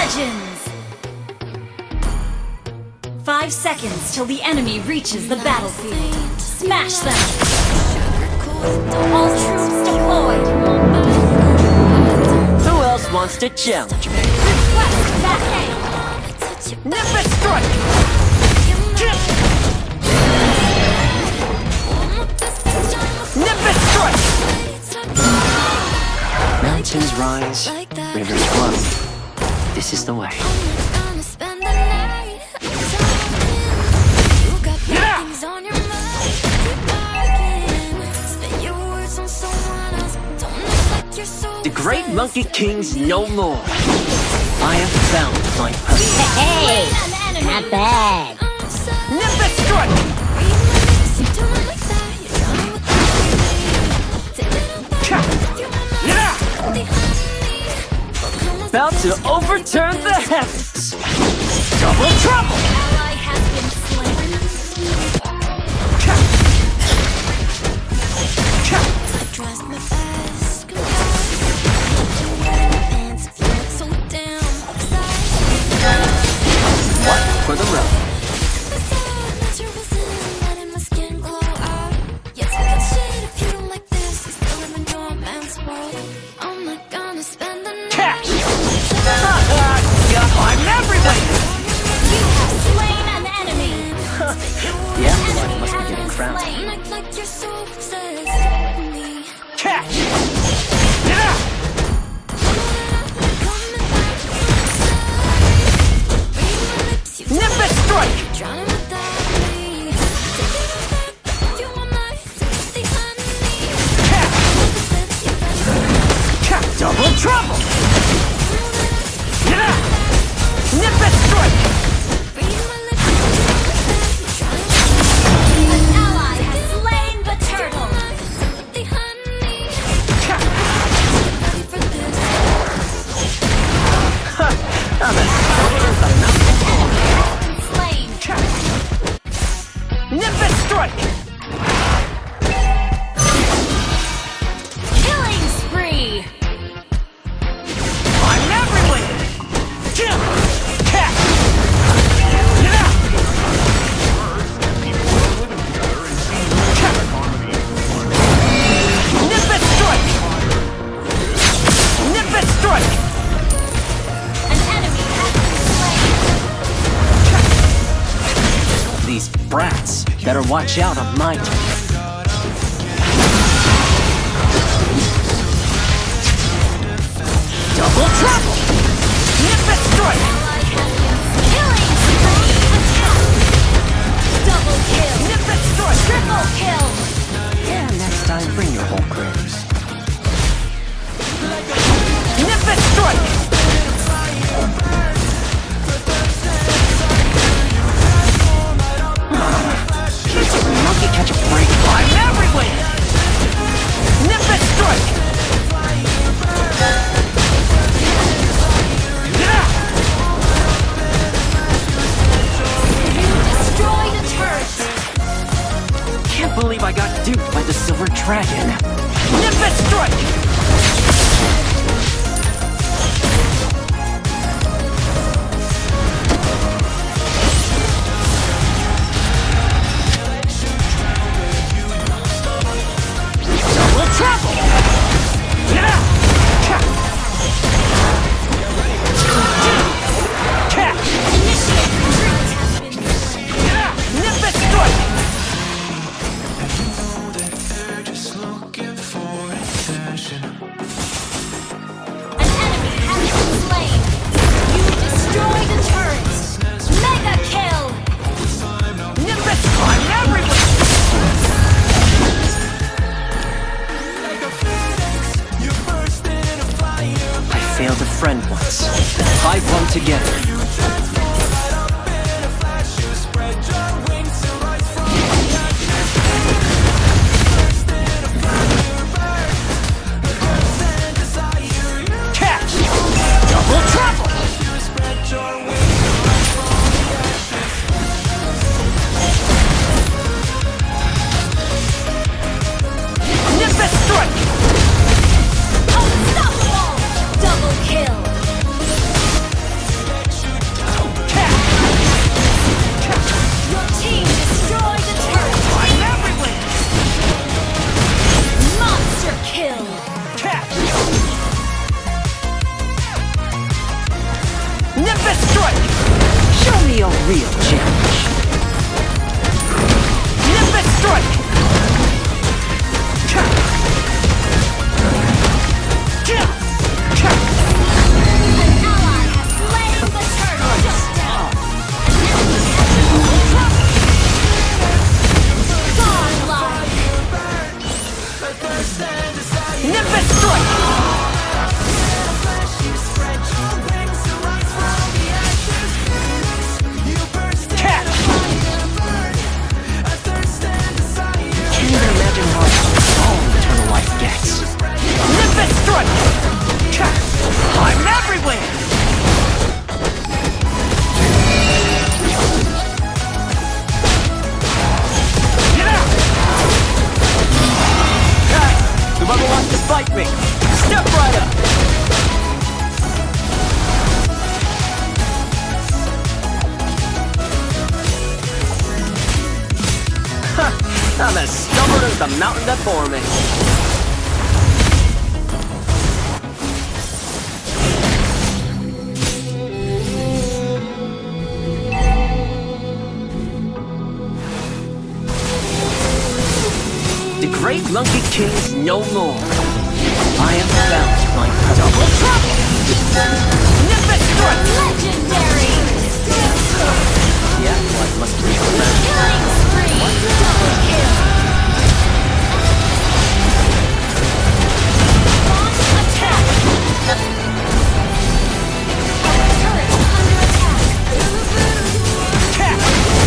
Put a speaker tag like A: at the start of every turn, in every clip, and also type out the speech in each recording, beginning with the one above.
A: Legends! 5 seconds till the enemy reaches the battlefield. Smash them! All troops deployed!
B: Who else wants to challenge me?
A: Request back aid!
B: Nimbus strike! Nimbus strike! Mountains rise, rivers flow. This is the way. The great Monkey King's no more. I have found my purpose.
C: Hey, not bad.
B: Nimbus strike! About to overturn the heavens. Double trouble!
A: Ally has been slain.
B: One for the road. Cash! I'm everywhere!
A: You have slain an enemy!
B: The afterlife must be getting crowned. Cash! Nimbus strike! Double trouble! Nimbus strike!
A: An ally has slain the turtle!
B: I'm as
A: Slain!
B: Nimbus strike!
A: Killing spree!
B: I'm everywhere! Kill! Catch! Nimbus strike! Nimbus strike!
A: An enemy has been slain!
B: These brats better watch out on my turn. Double trouble! Nimbus strike!
A: Ally has been killing spree! Attack! Double kill!
B: Nimbus strike!
A: Triple kill!
B: Yeah, next time bring your whole crews. Nimbus strike! Can't even monkey catch a break. I'm everywhere! Nimbus strike!
A: Destroyed a turret!
B: Can't believe I got duped by the Silver Dragon. Nimbus strike! Double trouble! Catch!
A: Initiate retreat has been slain!
B: Nimbus strike!
A: An enemy has been slain! You destroyed a turret! Mega kill!
B: Nimbus, I'm everywhere! I failed a friend once. Fight one together. Catch! Double trouble! Nimbus strike!
A: Unstoppable! Double kill!
B: Nimbus Strike! Catch! Can't even imagine how strong Eternal Life gets. Nimbus Strike! Catch! I'm everywhere! Get out! Hey! Whoever wants to fight me, step right up! I'm as stubborn as the mountain that bore me. The great Monkey King is no more. I am bound to my double trouble! Nimbus Strike!
A: Legendary!
B: Yeah, what must be
A: Killing spree! Double kill! Launch attack! Our turret under attack!
B: catch!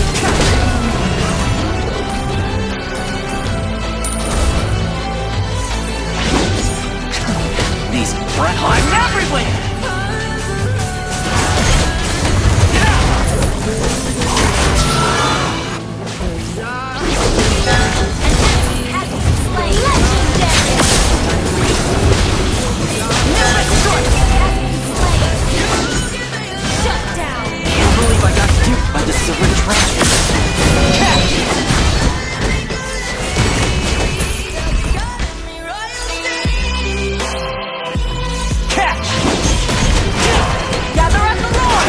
B: These breath I'm everywhere! Get out!
A: Has been slain! Legendary!
B: Nimbus Strike!
A: Has been slain! Shut down!
B: Can't believe I got duped by the Silver Dragon. Catch! Catch! Gather at the roar!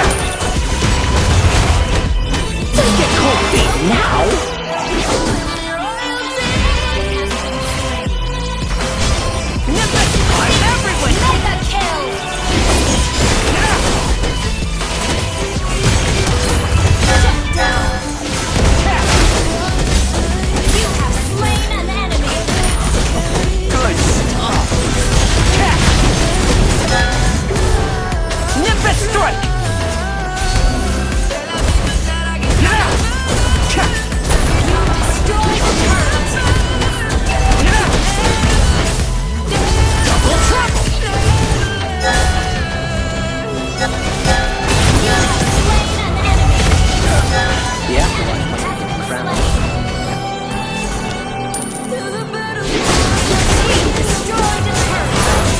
B: Take it cold feet now! Nimbus, I'm everywhere!
A: Mega kill! Shut down!
B: Catch!
A: You have slain an enemy!
B: Good stuff! Catch! Nimbus Strike! Get out! Catch!
A: Destroy the turret!
B: Get out! Double trouble!
A: You have slain an enemy!
B: The afterlife must be crowned.
A: You destroyed a turret!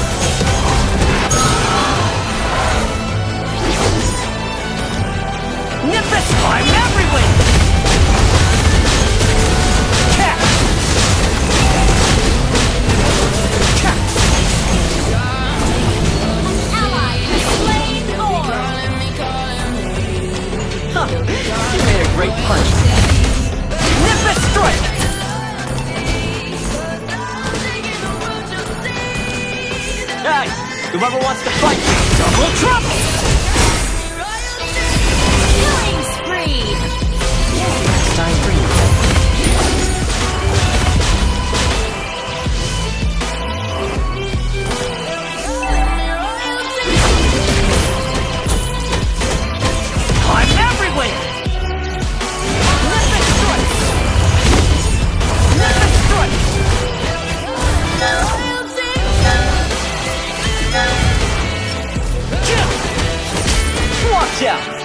B: Nimbus, I'm everywhere! Catch! Catch!
A: Ally has slain Thor!
B: Huh, you made a great punch. Nimbus Strike! Hey, whoever wants to fight me, double trouble!
A: Killing spree!
B: Next time for you. I'm everywhere! Nimbus Strike! Nimbus Strike! Kill! Watch out!